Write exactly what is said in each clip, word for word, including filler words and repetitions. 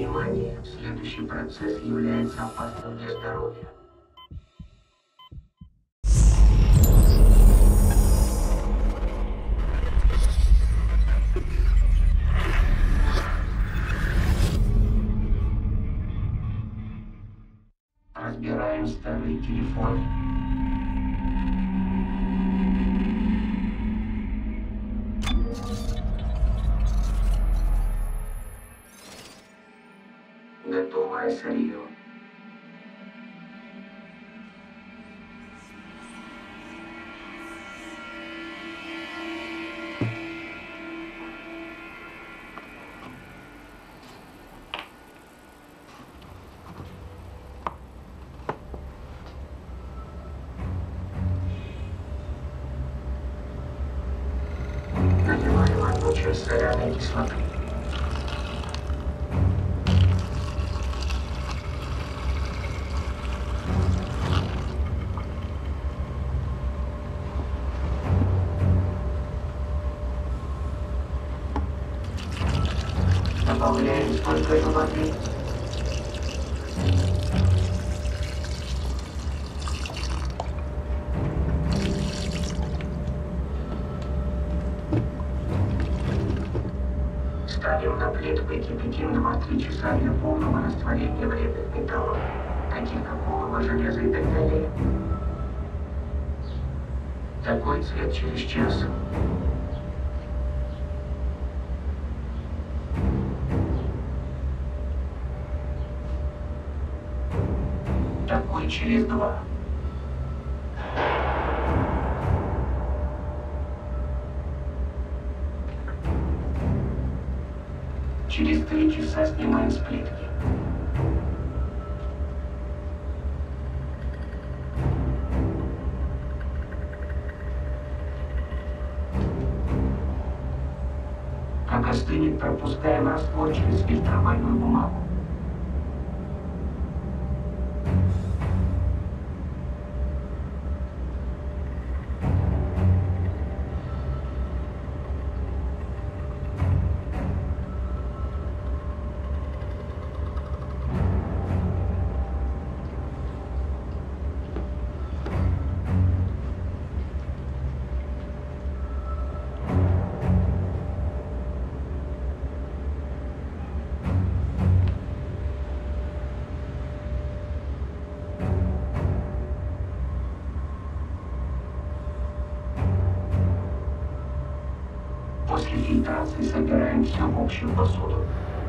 Внимание! Следующий процесс является опасным для здоровья. Разбираем старые телефоны. Готовое сырье. Наливаем одну часть соляной кислоты. Добавляем столько же воды. Ставим на плитку и кипятим два-три часа для полного растворения вредных металлов, таких как олово, железо и так далее. Такой цвет через час. Такой через два. Через три часа снимаем с плитки. Как остынет, пропускаем раствор через фильтровальную бумагу. После фильтрации собираем все в общую посуду.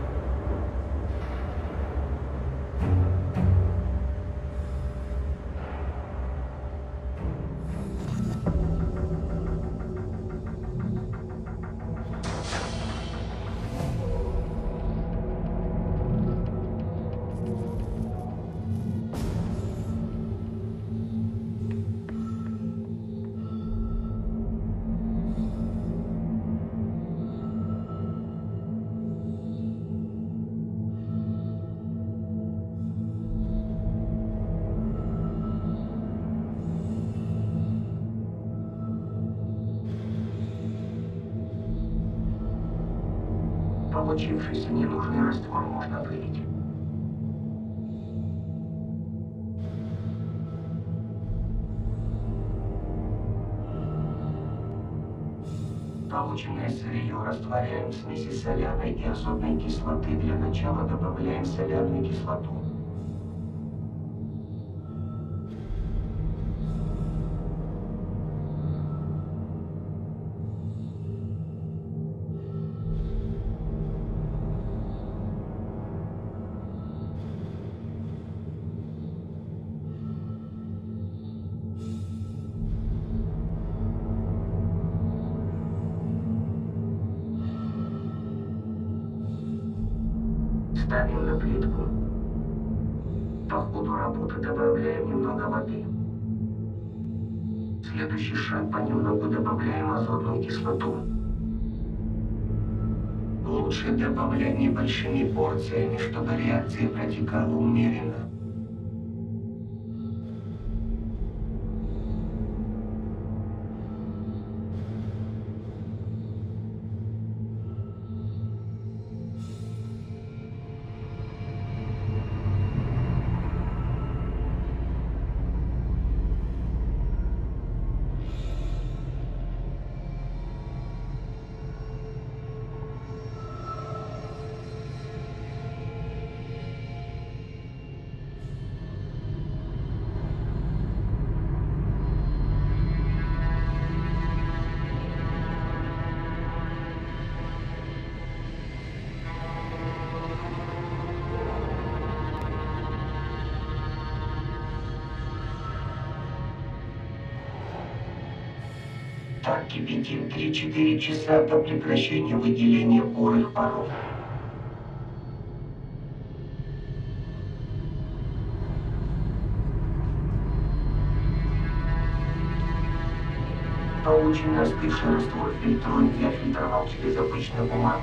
Получившийся ненужный раствор можно вылить. Полученное сырье растворяем в смеси соляной и азотной кислоты. Для начала добавляем соляную кислоту. Ставим на плитку. По ходу работы добавляем немного воды. Следующий шаг: понемногу добавляем азотную кислоту. Лучше добавлять небольшими порциями, чтобы реакция протекала умеренно. шар кипятил три-четыре часа до прекращения выделения бурых паров. Полученный остывший раствор фильтрует, я фильтровал через обычную бумагу.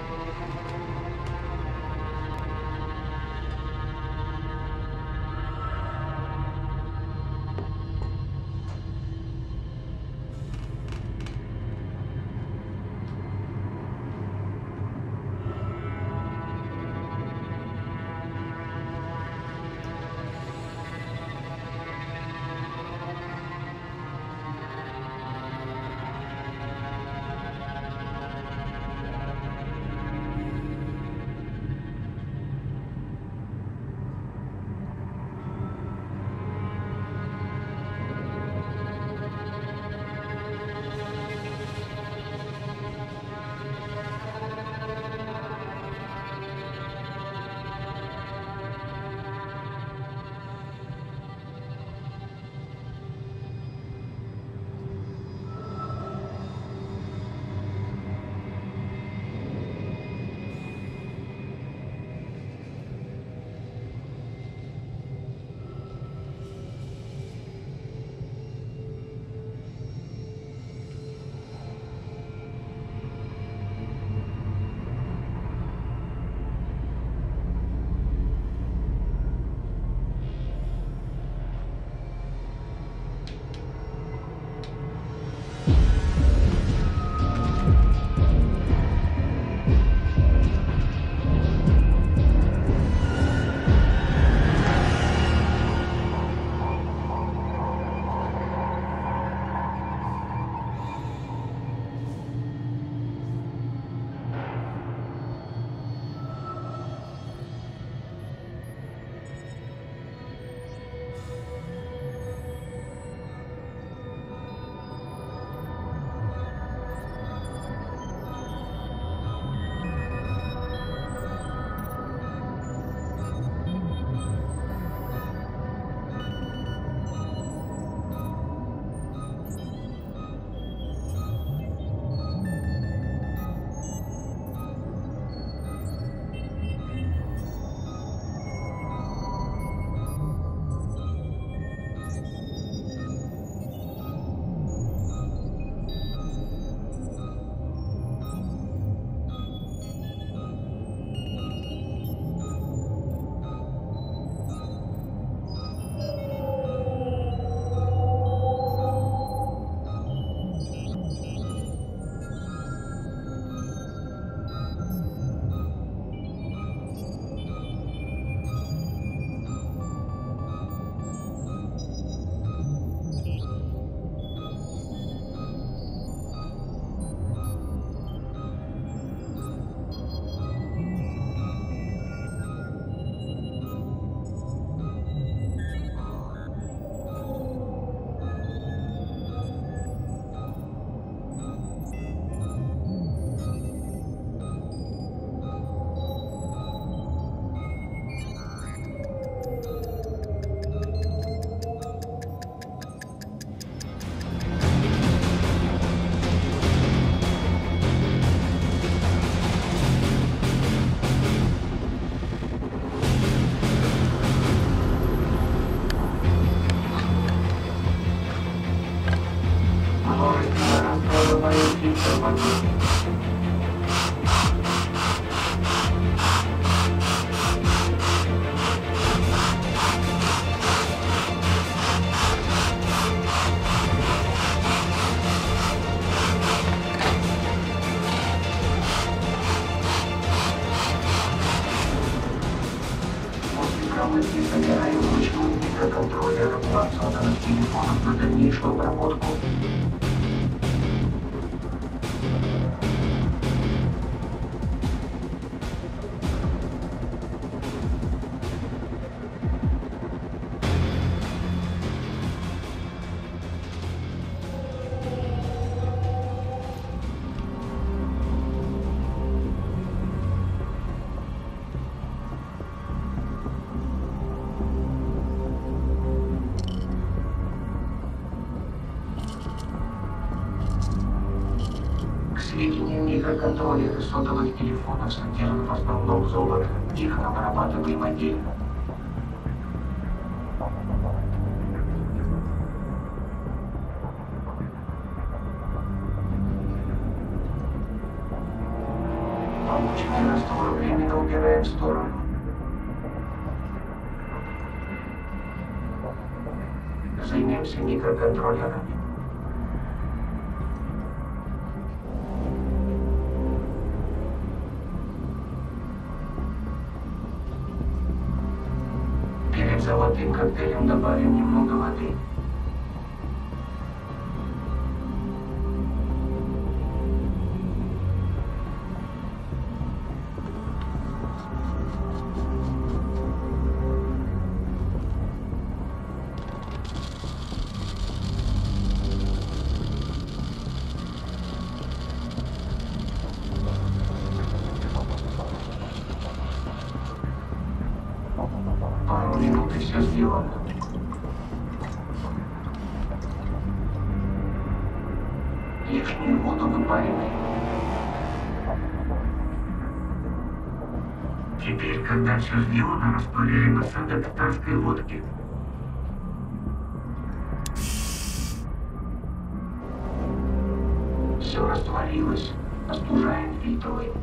Области собираю вручную микроконтроллер от сотовых телефонов на дальнейшую обработку. контроллеры сотовых телефонов содержат в основном золото. Их обрабатываем отдельно. Полученный раствор временно убираем в сторону. Займемся микроконтроллерами. Перед золотым коктейлем добавим немного воды. Пару минут и все сделано. Лишнюю воду выпариваем. Теперь, когда все сделано, растворяем осадок старской водки. Все растворилось. Остужаем, фильтруем.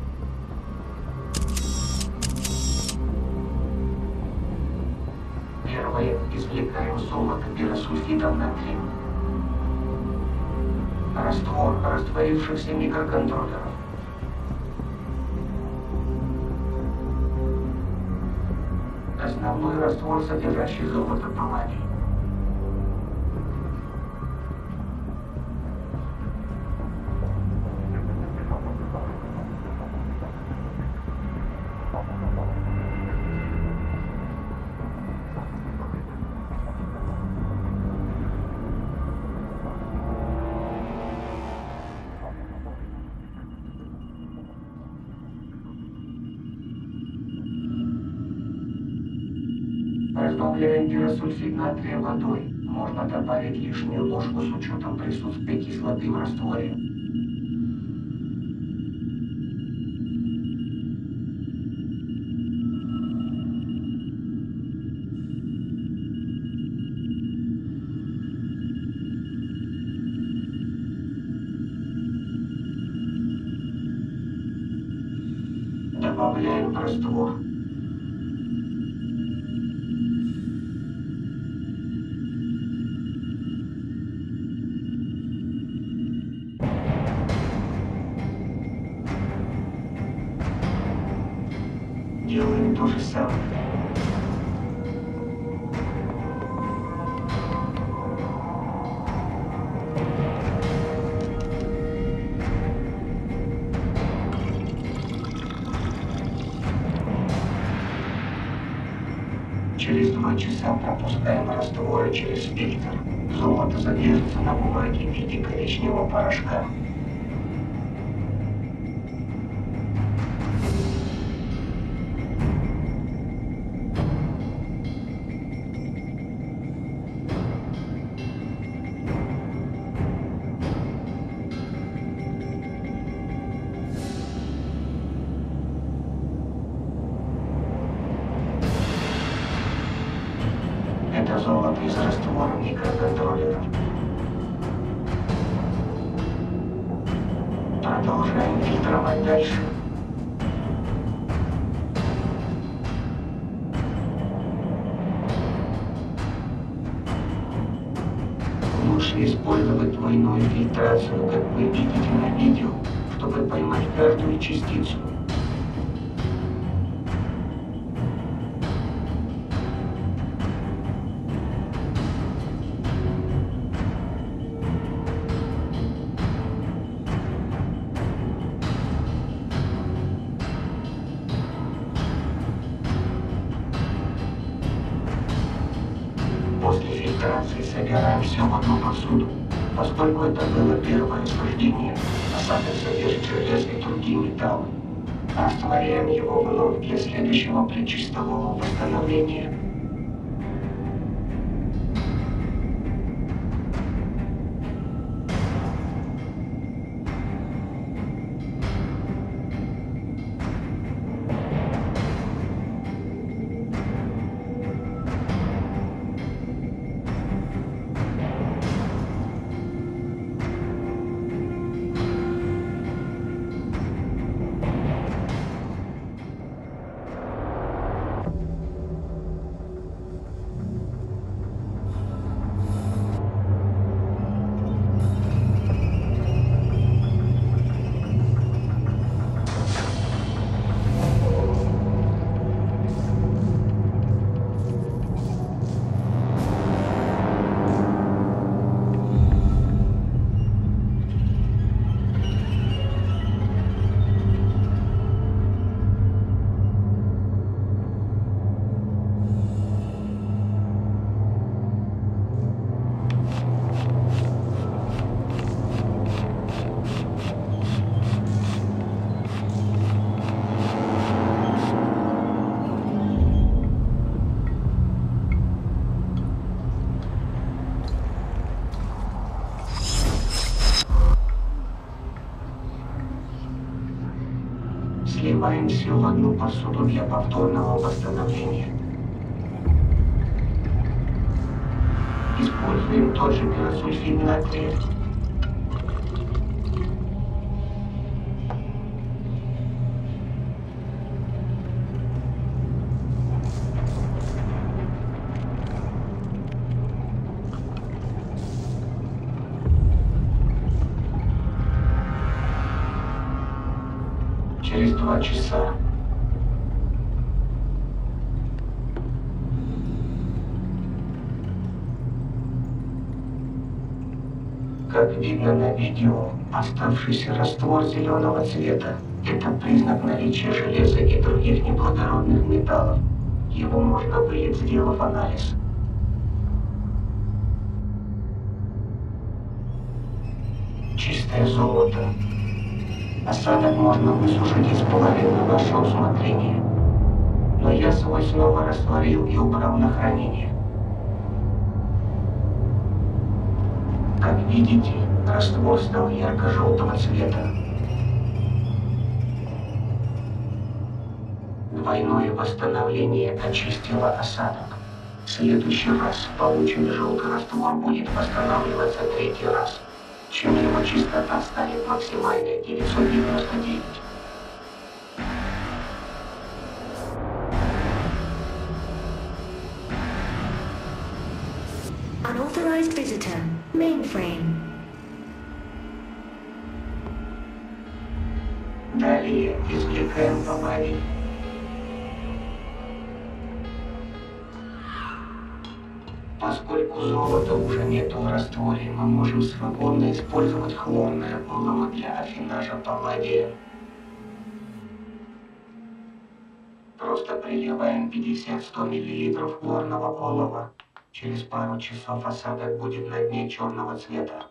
Первое. Извлекаем золото пиросульфидом натрия. Раствор растворившихся микроконтроллеров. Основной раствор, содержащий золото палладий. Разбавляем пиросульфид натрия водой. Можно добавить лишнюю ложку с учетом присутствия кислоты в растворе. Добавляем раствор. Делаем то же самое. Через два часа пропускаем растворы через фильтр. Золото задержится на бумаге в виде коричневого порошка. Это золото из раствора микроконтроллеров. Продолжаем фильтровать дальше. Лучше использовать двойную фильтрацию, как вы видите на видео, чтобы поймать каждую частицу. После фильтрации собираем все в одну посуду. Поскольку это было первое суждение, осадок содержит железо и другие металлы. Растворяем его вновь для следующего плечистого восстановления. Сливаем все в одну посуду для повторного восстановления. Используем тот же пиросульфид натрия. Через два часа. Как видно на видео, оставшийся раствор зеленого цвета – это признак наличия железа и других неблагородных металлов. Его можно вылить, сделав анализ. Чистое золото. Осадок можно высушить из половины на ваше усмотрение. Но я свой снова растворил и убрал на хранение. Как видите, раствор стал ярко-желтого цвета. Двойное восстановление очистило осадок. В следующий раз полученный желтый раствор будет восстанавливаться третий раз, чем его чистота станет максимальной девятьсот девяносто девять. Unauthorized visitor. Mainframe. Далее извлекаем память. Поскольку золота уже нету в растворе, мы можем свободно использовать хлорное олово для афинажа палладия. Просто приливаем пятьдесят-сто миллилитров хлорного олова. Через пару часов осадок будет на дне черного цвета.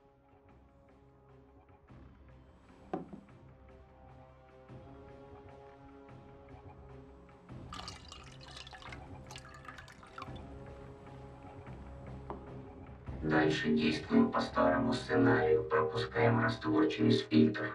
Дальше действуем по старому сценарию, пропускаем раствор через фильтр.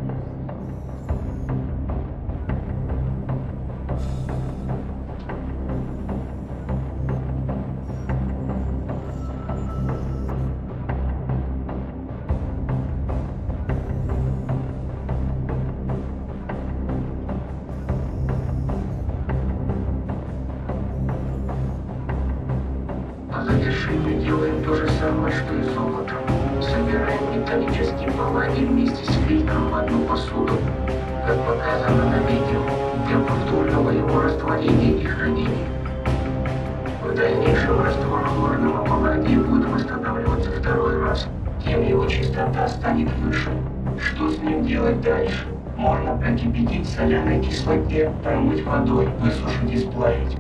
По завершению делаем то же самое, что и золото. Собираем металлический палладий вместе с фильтром в одну посуду, как показано на видео, для повторного его растворения и хранения. В дальнейшем раствор хлорного палладия будет восстанавливаться второй раз, тем его чистота станет выше. Что с ним делать дальше? Можно прокипятить в соляной кислоте, промыть водой, высушить и сплавить.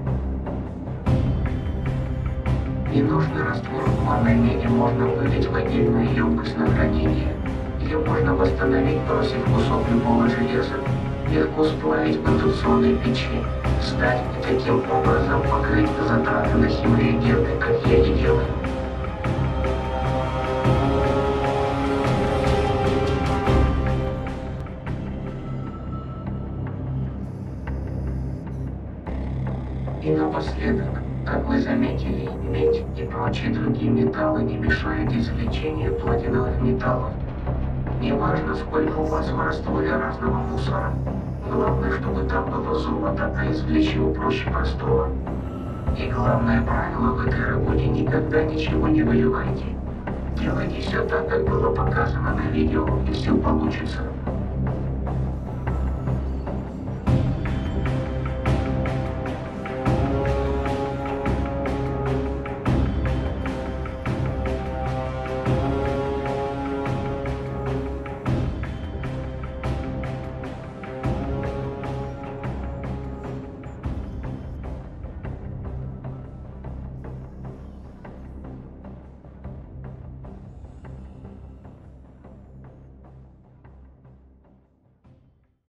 Ненужный раствор хлорной меди можно вылить в отдельную емкость на хранение. Ее можно восстановить, бросив кусок любого железа. Легко сплавить в индукционной печи, сдать и таким образом покрыть затраты на химреагенты, как я и делаю. И напоследок, как вы заметили, медь и прочие другие металлы не мешают извлечению платиновых металлов. Неважно, сколько у вас в растворе разного мусора. Главное, чтобы там было золото, а извлечь его проще простого. И главное правило в этой работе: никогда ничего не выливайте. Делайте все так, как было показано на видео, и все получится.